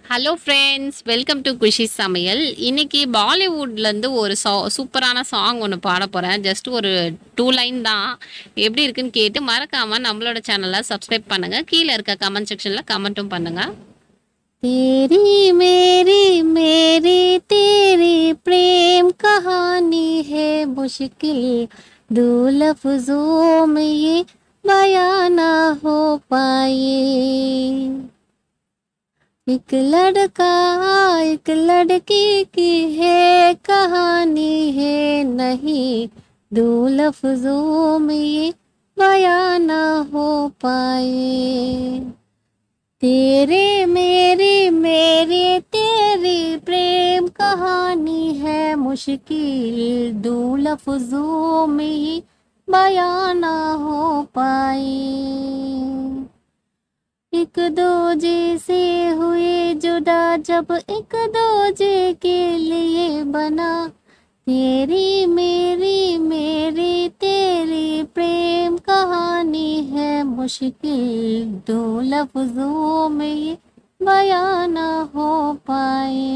Hello friends, welcome to Khushi சமையல். இன்னைக்கு பாலிவுட்லேருந்து ஒரு சூப்பரான சாங் ஒன்று பாட போகிறேன். ஜஸ்ட் ஒரு 2 லைன் தான். எப்படி இருக்குன்னு கேட்டு மறக்காமல் நம்மளோட சேனலை சப்ஸ்கிரைब பண்ணுங்கள். கீழே இருக்க கமெண்ட் செக்ஷனில் கமெண்ட்டும் பண்ணுங்கள். तेरी मेरी मेरी तेरी प्रेम कहानी है मुश्किल, दो लफ्जों में ये बयां ना हो पाए। एक लड़का एक लड़की की है कहानी है, नहीं दो लफ्जों में ये बयां ना हो पाए। तेरे मेरी मेरी तेरी प्रेम कहानी है मुश्किल, दो लफ्जों में ये बयां ना हो पाए। एक दूजे से हुए जुदा जब एक दूजे के लिए बना, तेरी मेरी मेरी तेरी प्रेम कहानी है मुश्किल, दो लफ्जों में ये बयां ना हो पाए।